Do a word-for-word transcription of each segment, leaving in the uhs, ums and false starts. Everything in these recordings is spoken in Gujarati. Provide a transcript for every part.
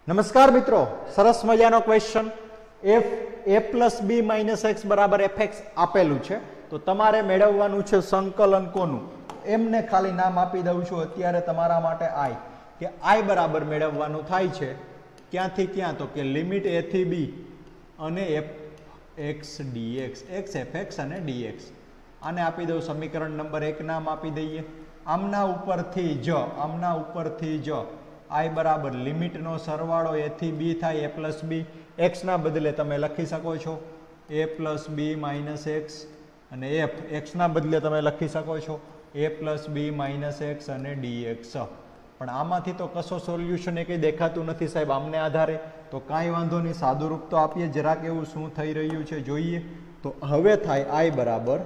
નમસ્કાર મિત્રો, સરસ મજાનો question F A plus B minus X બરાબર એફ એક્સ આપેલું છે. તો તમારે મેળવવાનું છે સંકલન કોનું, એમને ખાલી નામ આપી દઉં છું અત્યારે તમારા માટે આઈ, કે આઈ બરાબર મેળવવાનું થાય છે ક્યાંથી ક્યાં, તો કે લિમિટ એ થી બી અને F X DX, X F X અને ડીએક્સ. આને આપી દઉં સમીકરણ નંબર એક નામ આપી દઈએ. આમના ઉપરથી જ આમના ઉપરથી જ આઈ બરાબર લિમિટનો સરવાળો એ થી બી થાય, એ પ્લસ બી. એક્સના બદલે તમે લખી શકો છો A plus B minus X, અને એફ એક્સના બદલે તમે લખી શકો છો A plus B minus X અને ડીએક્સ. પણ આમાંથી તો કશો સોલ્યુશન એ કંઈ દેખાતું નથી સાહેબ આમને આધારે. તો કાંઈ વાંધો નહીં, સાદુરૂપ તો આપીએ, જરાક એવું શું થઈ રહ્યું છે જોઈએ. તો હવે થાય આઈ બરાબર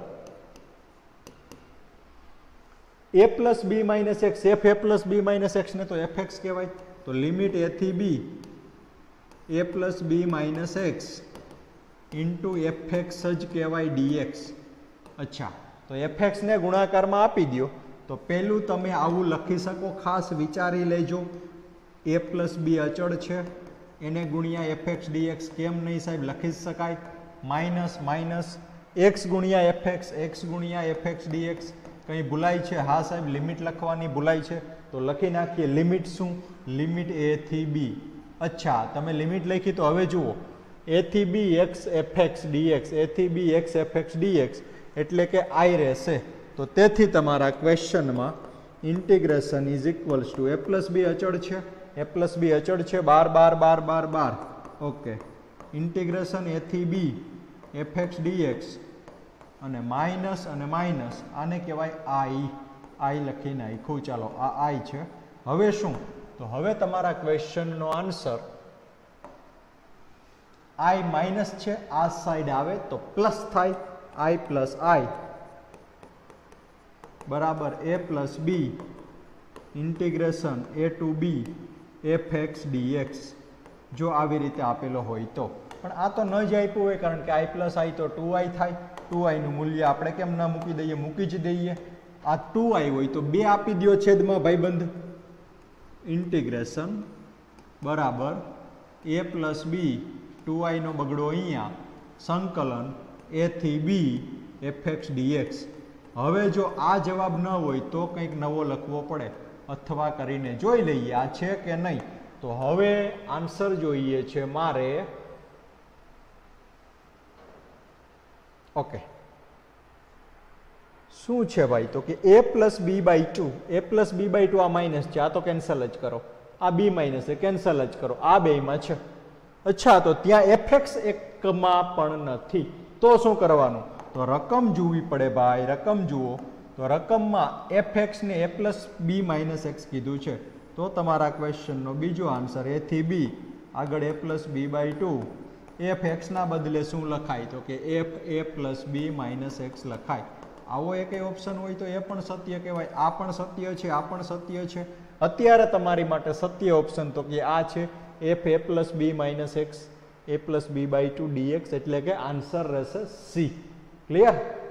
A plus B minus X, F A plus B minus X ને તો એફ એક્સ કહેવાય. તો લિમિટ એ થી B A plus B minus X into F X જ કહેવાય ડીએક્સ. અચ્છા, તો એફ એક્સ ને ગુણાકારમાં આપી દો. તો પહેલું તમે આવું લખી શકો, ખાસ વિચારી લેજો. એ પ્લસ બી અચળ છે, એને ગુણ્યા એફ એક્સ ડીએક્સ કેમ નહીં સાહેબ, લખી જ શકાય. માઇનસ માઇનસ એક્સ ગુણ્યા એફ એક્સ, એક્સ ગુણ્યા એફ એક્સ ડીએક્સ. કંઈ ભૂલાય છે? હા સાહેબ, લિમિટ લખવાની ભૂલાય છે, તો લખી નાખીએ. લિમિટ શું? લિમિટ એ થી બી. અચ્છા, તમે લિમિટ લખી તો હવે જુઓ, એ થી B X F X DX, A થી B X F X DX એટલે કે આઈ રહેશે. તો તેથી તમારા ક્વેશ્ચનમાં integration is equals to A plus B અચળ છે, એ પ્લસ બી અચળ છે, બાર બાર બાર બાર બાર. ઓકે, ઇન્ટિગ્રેશન એ થી બી એફ એક્સ ડીએક્સ અને માઇનસ અને માઇનસ, આને કહેવાય આઈ. આઈ લખી નાખ્યું. ચાલો, આ આઈ છે. હવે શું? તો હવે તમારા ક્વેશ્ચનનો આન્સર આઈ માઇનસ છે, આ સાઈડ આવે તો પ્લસ થાય. આઈ પ્લસ આઈ બરાબર A plus B integration A to B F X DX, જો આવી રીતે આપેલો હોય તો. પણ આ તો ન જ આપ્યું હોય, કારણ કે આઈ પ્લસ આઈ તો ટુ આઈ થાય. ટુ આઈનું મૂલ્ય આપણે કેમ ના મૂકી દઈએ, મૂકી જ દઈએ. આ ટુ આઈ હોય તો બે આપી દો છેદમાં ભાઈબંધ. ઇન્ટિગ્રેશન બરાબર એ પ્લસ બી, ટુ આઈનો બગડો અહીંયા, સંકલન એ થી બી એફ એક્સ ડીએક્સ. હવે જો આ જવાબ ન હોય તો કંઈક નવો લખવો પડે, અથવા કરીને જોઈ લઈએ આ છે કે નહીં. તો હવે આન્સર જોઈએ છે મારે. ઓકે, શું છે ભાઈ? તો કે A plus B by two, A plus B by two, આ માઇનસ છે, આ તો કેન્સલ જ કરો. આ બી માઇનસ છે, કેન્સલ જ કરો. આ બેમાં છે. અચ્છા, તો ત્યાં એફ એક્સ એકમાં પણ નથી, તો શું કરવાનું? તો રકમ જોવી પડે ભાઈ, રકમ જુઓ. તો રકમમાં એફ એક્સ ને A plus B minus X કીધું છે. તો તમારા ક્વેશ્ચનનો બીજો આન્સર એ થી બી, આગળ A plus B by two, F એક્સના બદલે શું લખાય? તો કે F A plus B minus X લખાય. આવો એક ઓપ્શન હોય તો એ પણ સત્ય કહેવાય. આ પણ સત્ય છે, આ પણ સત્ય છે. અત્યારે તમારી માટે સત્ય ઓપ્શન તો કે આ છે, F A plus B minus X A plus B by two DX, એટલે કે આન્સર રહેશે સી. ક્લિયર?